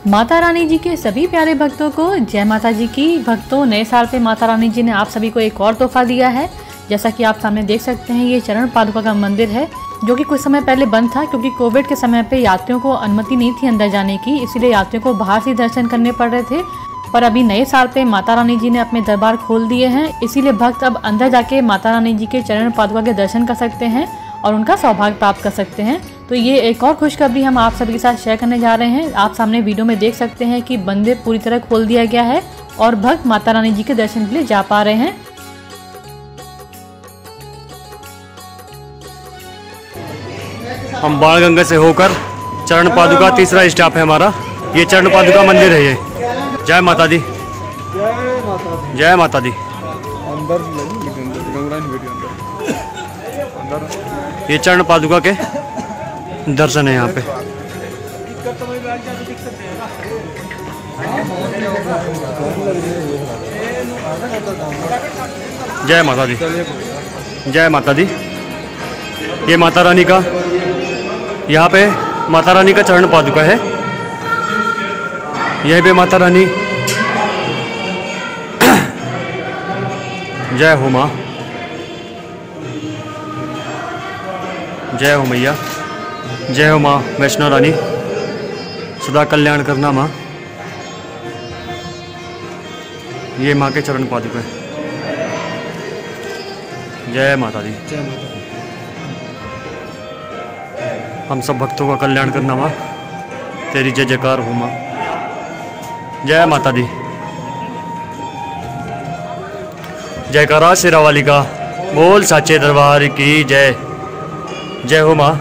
माता रानी जी के सभी प्यारे भक्तों को जय माता जी की। भक्तों, नए साल पे माता रानी जी ने आप सभी को एक और तोहफा दिया है। जैसा कि आप सामने देख सकते हैं, ये चरण पादुका का मंदिर है जो कि कुछ समय पहले बंद था क्योंकि कोविड के समय पे यात्रियों को अनुमति नहीं थी अंदर जाने की, इसीलिए यात्रियों को बाहर से दर्शन करने पड़ रहे थे। पर अभी नए साल पे माता रानी जी ने अपने दरबार खोल दिए हैं, इसीलिए भक्त अब अंदर जाके माता रानी जी के चरण पादुका के दर्शन कर सकते हैं और उनका सौभाग्य प्राप्त कर सकते हैं। तो ये एक और खुशखबरी हम आप सभी के साथ शेयर करने जा रहे हैं। आप सामने वीडियो में देख सकते हैं कि मंदिर पूरी तरह खोल दिया गया है और भक्त माता रानी जी के दर्शन के लिए जा पा रहे हैं। हम बाणगंगा से होकर चरण पादुका तीसरा स्टॉप है हमारा। ये चरण पादुका मंदिर है। ये जय माता दी, जय माता दी। ये चरण पादुका के दर्शन है यहाँ पे। जय माता दी, जय माता दी। ये माता रानी का, यहाँ पे माता रानी का चरण पादुका है। यह भी माता रानी। जय हो माँ, जय हो मैया, जय हो माँ वैष्णो रानी, सदा कल्याण करना माँ। ये माँ के चरण पादुका है। जय माता दी, जय माता दी। हम सब भक्तों का कल्याण करना माँ, तेरी जय जयकार हो माँ। जय माता दी। जयकारा शेरावाली का, बोल साचे दरबार की जय। जय हो माँ।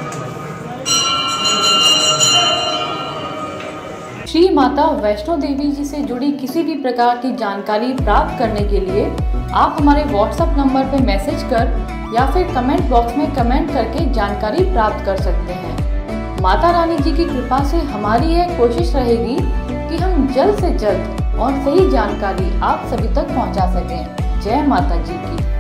श्री माता वैष्णो देवी जी से जुड़ी किसी भी प्रकार की जानकारी प्राप्त करने के लिए आप हमारे व्हाट्सएप नंबर पर मैसेज कर या फिर कमेंट बॉक्स में कमेंट करके जानकारी प्राप्त कर सकते हैं। माता रानी जी की कृपा से हमारी यह कोशिश रहेगी कि हम जल्द से जल्द और सही जानकारी आप सभी तक पहुंचा सकें। जय माता जी की।